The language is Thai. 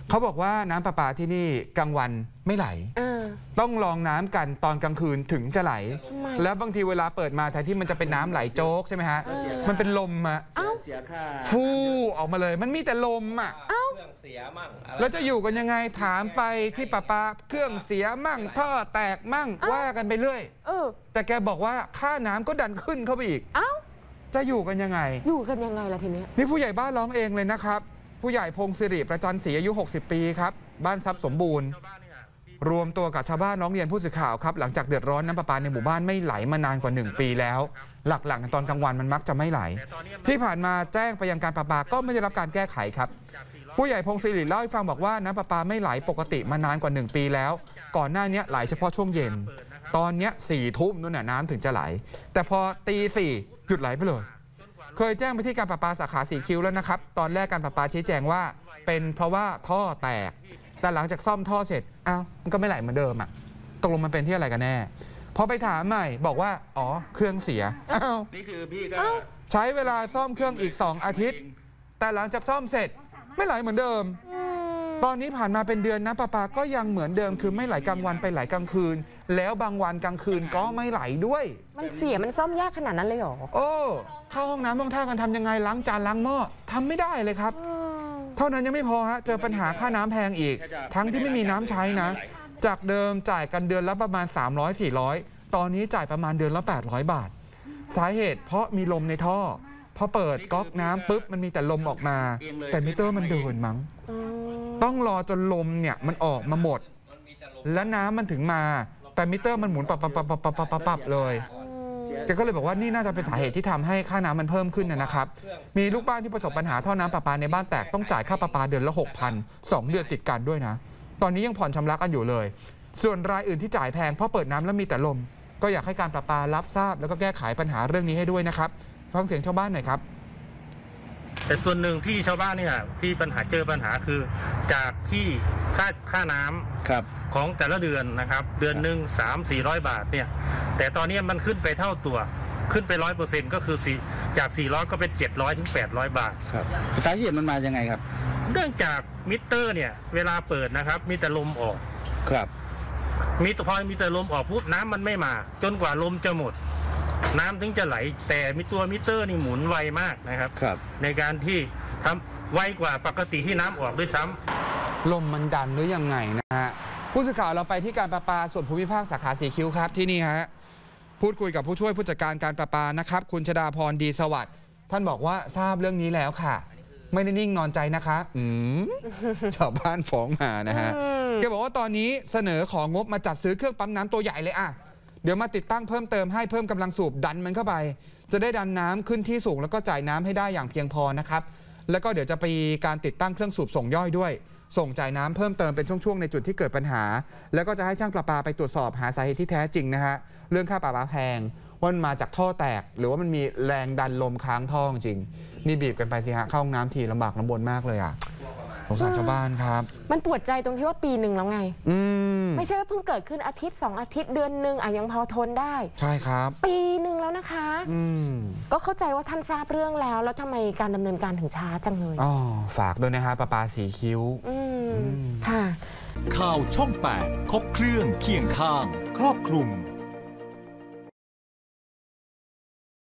เขาบอกว่าน้ำประปาที่นี่กลางวันไม่ไหลต้องลองน้ำกันตอนกลางคืนถึงจะไหลแล้วบางทีเวลาเปิดมาแทนที่มันจะเป็นน้ำไหลโจ๊กใช่ไหมฮะมันเป็นลมอะฟูออกมาเลยมันมีแต่ลมอะแล้วจะอยู่กันยังไงถามไปที่ประปาเครื่องเสียมั่งท่อแตกมั่งว่ากันไปเรื่อยแต่แกบอกว่าค่าน้ำก็ดันขึ้นเข้าไปอีกจะอยู่กันยังไงล่ะทีนี้นี่ผู้ใหญ่บ้านร้องเองเลยนะครับผู้ใหญ่พงศิริประจันศรีอายุ60 ปีครับบ้านทรัพย์สมบูรณ์รวมตัวกับชาวบ้านร้องเรียนผู้สื่อข่าวครับหลังจากเดือดร้อนน้ำประปาในหมู่บ้านไม่ไหลมานานกว่า1 ปีแล้วหลักๆตอนกลางวันมันมักจะไม่ไหลที่ผ่านมาแจ้งไปยังการประปาก็ไม่ได้รับการแก้ไขครับผู้ใหญ่พงศิริเล่าให้ฟังบอกว่าน้ำประปาไม่ไหลปกติมานานกว่า1 ปีแล้วก่อนหน้านี้ไหลเฉพาะช่วงเย็นตอนนี้4 ทุ่มนู่นน่ะน้ำถึงจะไหลแต่พอตี 4หยุดไหลไปเลยเคยแจ้งไปที่การประปาสาขาสีคิ้วแล้วนะครับตอนแรกการประปาชี้แจงว่าเป็นเพราะว่าท่อแตกแต่หลังจากซ่อมท่อเสร็จมันก็ไม่ไหลเหมือนเดิมอ่ะตกลงมันเป็นที่อะไรกันแน่พอไปถามใหม่บอกว่าอ๋อเครื่องเสียนี่คือพี่ก็ใช้เวลาซ่อมเครื่องอีก2 อาทิตย์แต่หลังจากซ่อมเสร็จไม่ไหลเหมือนเดิมตอนนี้ผ่านมาเป็นเดือนน้ำประปาก็ยังเหมือนเดิมคือไม่ไหลกลางวันไปไหลกลางคืนแล้วบางวันกลางคืนก็ไม่ไหลด้วยมันเสียมันซ่อมยากขนาดนั้นเลยเหรอเข้าห้องน้ำต้องท่ากันทำยังไงล้างจานล้างหม้อทำไม่ได้เลยครับเท่านั้นยังไม่พอฮะเจอปัญหาค่าน้ำแพงอีกทั้งที่ไม่มีน้ำใช้นะจากเดิมจ่ายกันเดือนละประมาณ300-400ตอนนี้จ่ายประมาณเดือนละ800 บาทสาเหตุเพราะมีลมในท่อพอเปิดก๊อกน้ำปุ๊บมันมีแต่ลมออกมาแต่มิเตอร์มันเดินมั้งต้องรอจนลมเนี่ยมันออกมาหมดแล้วน้ำมันถึงมาแต่มิเตอร์มันหมุนปับเลยแกก็เลยบอกว่านี่น่าจะเป็นสาเหตุที่ทำให้ค่าน้ำมันเพิ่มขึ้นนะครับมีลูกบ้านที่ประสบปัญหาท่อน้ำประปาในบ้านแตกต้องจ่ายค่าประปาเดือนละ 6,000 2 เดือนติดกันด้วยนะตอนนี้ยังผ่อนชำระกันอยู่เลยส่วนรายอื่นที่จ่ายแพงเพราะเปิดน้ำแล้วมีแต่ลมก็อยากให้การประปารับทราบแล้วก็แก้ไขปัญหาเรื่องนี้ให้ด้วยนะครับฟังเสียงชาวบ้านหน่อยครับแต่ส่วนหนึ่งที่ชาวบ้านเนี่ยที่เจอปัญหาคือจากที่ค่าน้ำของแต่ละเดือนนะครับเดือนหนึ่ง300-400 บาทเนี่ยแต่ตอนนี้มันขึ้นไปเท่าตัวขึ้นไป 100%ก็คือจาก400ก็เป็น700-800 บาทครับสาเหตุมันมายังไงครับเนื่องจากมิเตอร์เนี่ยเวลาเปิดนะครับมีแต่ลมออกครับพอมีแต่ลมออกปุ๊บน้ำมันไม่มาจนกว่าลมจะหมดน้ำถึงจะไหลแต่ตัวมิเตอร์นี่หมุนไวมากนะครับในการที่ทำไวกว่าปกติที่น้ำออกด้วยซ้ำลมมันดันหรือยังไงนะฮะผู้สื่อข่าวเราไปที่การประปาส่วนภูมิภาคสาขาสีคิ้วครับที่นี่ฮะพูดคุยกับผู้ช่วยผู้จัดการการประปานะครับคุณชฎาพรดีสวัสดิ์ท่านบอกว่าทราบเรื่องนี้แล้วค่ะไม่ได้นิ่งนอนใจนะคะชาวบ้านฟ้องมานะฮะแกบอกว่าตอนนี้เสนอของงบมาจัดซื้อเครื่องปั๊มน้ำตัวใหญ่เลยเดี๋ยวมาติดตั้งเพิ่มเติมให้เพิ่มกำลังสูบดันมันเข้าไปจะได้ดันน้ำขึ้นที่สูงแล้วก็จ่ายน้ำให้ได้อย่างเพียงพอนะครับแล้วก็เดี๋ยวจะไปการติดตั้งเครื่องสูบส่งย่อยด้วยส่งจ่ายน้ำเพิ่มเติมเป็นช่วงๆในจุดที่เกิดปัญหาแล้วก็จะให้ช่างประปาไปตรวจสอบหาสาเหตุที่แท้จริงนะฮะเรื่องค่าประปาแพงว่ามันมาจากท่อแตกหรือว่ามันมีแรงดันลมค้างท่อจริงนี่บีบกันไปสิฮะเข้าห้องน้ำทีลำบากลำบนมากเลยสงสารชาวบ้านครับมันปวดใจตรงที่ว่าปีหนึ่งแล้วไงไม่ใช่ว่าเพิ่งเกิดขึ้นอาทิตย์2 อาทิตย์เดือนหนึ่งยังพอทนได้ใช่ครับปีหนึ่งแล้วนะคะก็เข้าใจว่าท่านทราบเรื่องแล้วทำไมการดำเนินการถึงช้าจังเลยฝากด้วยนะฮะประปาสีคิ้วค่ะข่าวช่อง 8 ครบเครื่องเคียงข้างครอบคลุม